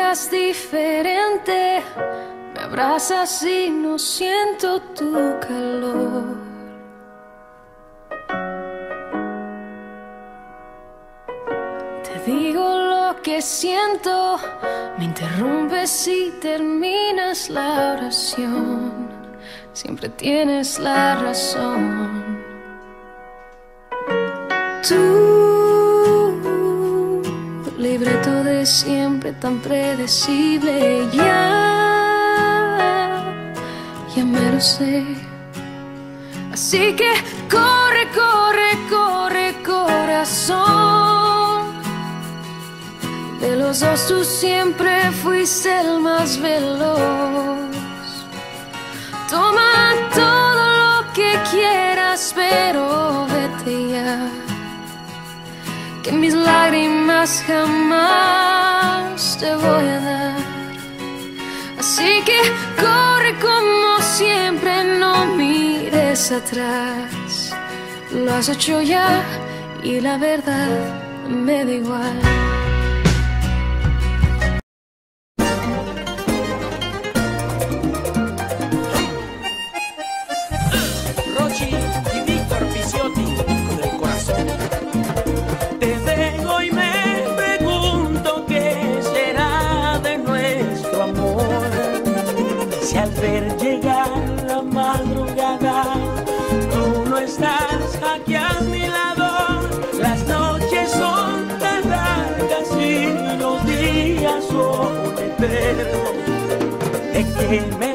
miras diferente, me abrazas y no siento tu calor. Te digo lo que siento, me interrumpes y terminas la oración. Siempre tienes la razón. Tú, libreto de siempre tan predecible, ya me lo sé. Así que corre, corre, corre, corazón. De los dos tú siempre fuiste el más veloz. Toma todo lo que quieras, pero vete ya, que mis lágrimas jamás te voy a dar. Así que corre como siempre, no mires atrás. Lo has hecho ya y la verdad me da igual. Llegar la madrugada, tú no estás aquí a mi lado. Las noches son tan largas y los días son eternos. De que me